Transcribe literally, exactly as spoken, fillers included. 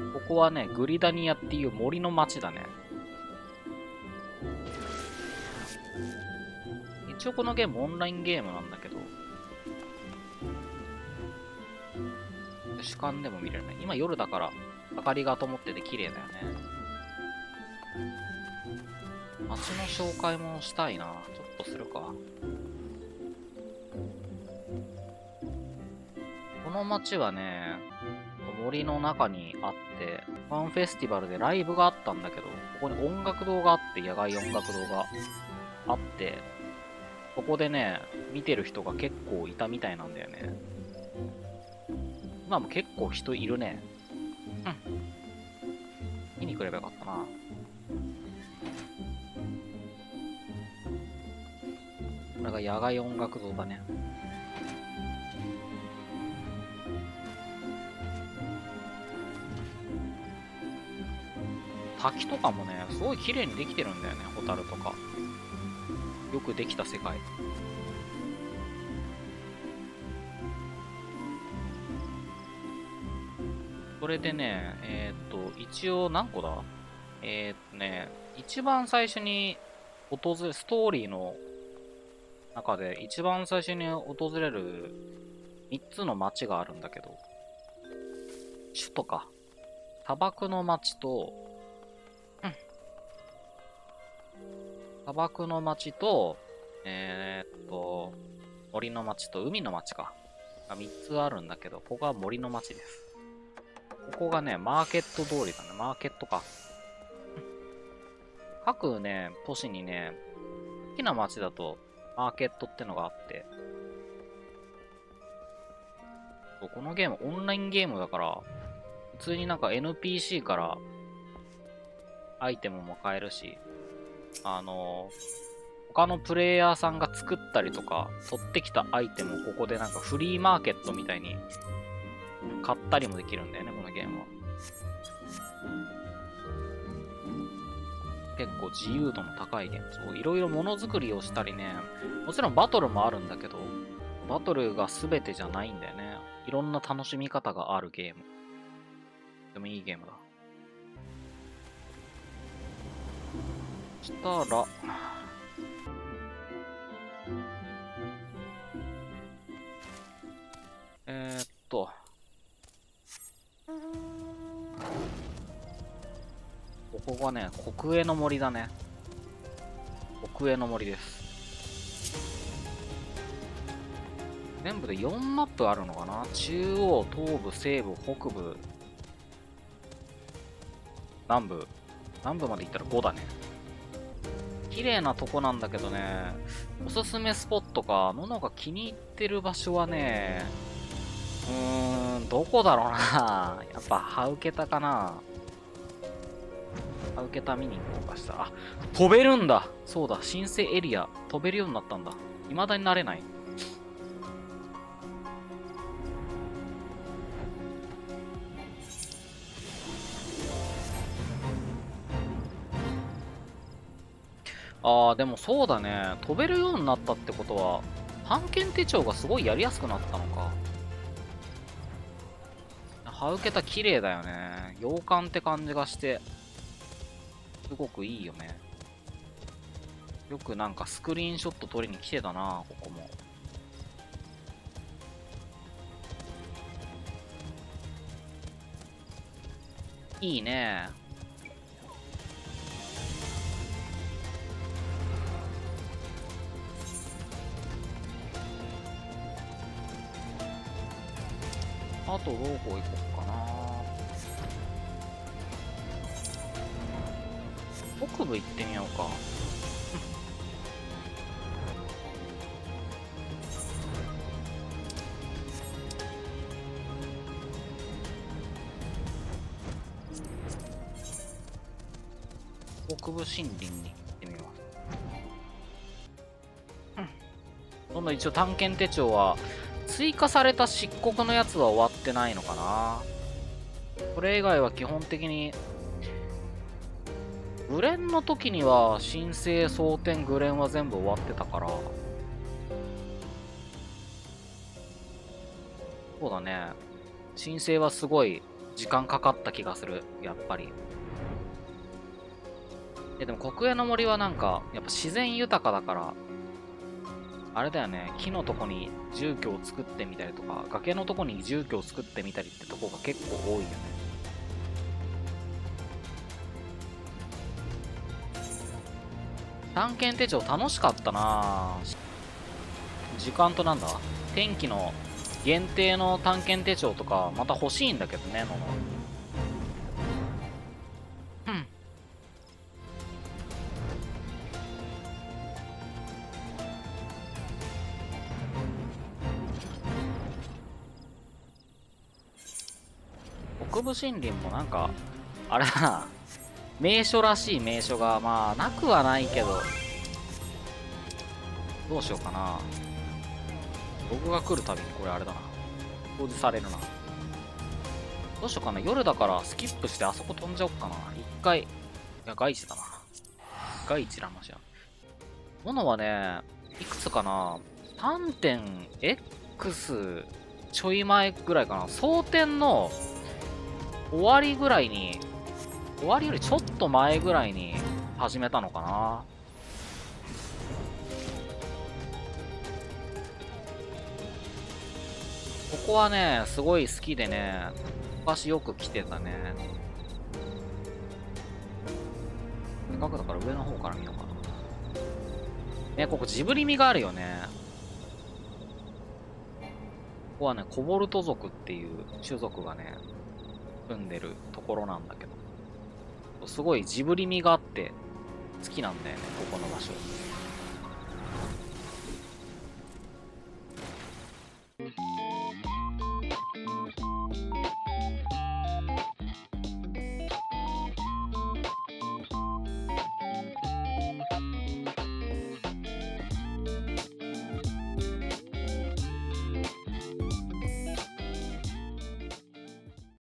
ここはね、グリダニアっていう森の町だね。一応このゲームオンラインゲームなんだけど、主観でも見れるね。今夜だから、明かりが灯ってて綺麗だよね。街の紹介もしたいな。ちょっとするか。この街はね、森の中にあって、ファンフェスティバルでライブがあったんだけど、ここに音楽堂があって、野外音楽堂があって、ここでね、見てる人が結構いたみたいなんだよね。今も結構人いるね。うん。見に来ればよかったな。これが野外音楽堂だね。滝とかもね、すごい綺麗にできてるんだよね、ホタルとか。よくできた世界。それでね、えー、っと、一応何個だえー、っとね、一番最初に訪れ、ストーリーの中で一番最初に訪れるみっつの町があるんだけど、首都か。砂漠の町と、うん。砂漠の町と、えー、っと、森の町と海の町か。がみっつあるんだけど、ここは森の町です。ここがね、マーケット通りだね。マーケットか。各ね、都市にね、好きな街だと、マーケットってのがあって、このゲームオンラインゲームだから、普通になんか エヌピーシー からアイテムも買えるし、あのー、他のプレイヤーさんが作ったりとか、取ってきたアイテムをここでなんかフリーマーケットみたいに買ったりもできるんだよね、このゲームは。結構自由度の高いゲーム。そう、いろいろものづくりをしたりね、もちろんバトルもあるんだけど、バトルが全てじゃないんだよね。いろんな楽しみ方があるゲーム。でもいいゲームだ。そしたら、えー、っと、ここがね、国営の森だね。国営の森です。全部でよんマップあるのかな。中央、東部、西部、北部、南部。南部まで行ったらごだね。綺麗なとこなんだけどね、おすすめスポットか、ののが気に入ってる場所はね、うーん、どこだろうな。やっぱ、ハウケタかな。ハウケタ見に行こうかしたら。あ、飛べるんだ。そうだ、申請エリア、飛べるようになったんだ。未だになれない。あー、でもそうだね。飛べるようになったってことは、探検手帳がすごいやりやすくなったのか。ハウケタ綺麗だよね。洋館って感じがして、すごくいいよね。よくなんかスクリーンショット撮りに来てたな、ここも。いいね。あとどこ行こうかな。北部行ってみようか。北部森林に行ってみます。どんどん一応探検手帳は、追加された漆黒のやつは終わってないのかな。それ以外は基本的に、グレンの時には、申請、蒼天、グレンは全部終わってたから、そうだね。申請はすごい時間かかった気がする、やっぱり。え、でも国営の森はなんか、やっぱ自然豊かだから、あれだよね、木のとこに住居を作ってみたりとか、崖のとこに住居を作ってみたりってとこが結構多いよね。探検手帳楽しかったなぁ。時間となんだ天気の限定の探検手帳とか、また欲しいんだけどね、のの。うん。北部森林もなんか、あれだな。名所らしい名所が、まあ、なくはないけど、どうしようかな。僕が来るたびにこれあれだな。表示されるな。どうしようかな。夜だからスキップしてあそこ飛んじゃおっかな。一回。いや、外地だな。外地らまじゃん。ものはね、いくつかな。さんてんエックス ちょい前ぐらいかな。蒼天の終わりぐらいに、終わりよりちょっと前ぐらいに始めたのかな。ここはね、すごい好きでね、昔よく来てたね。せっかくだから上の方から見ようかな。ね、ここジブリ味があるよね。ここはね、コボルト族っていう種族がね、住んでるところなんだけど。すごいジブリ味があって好きなんだよね、ここの場所。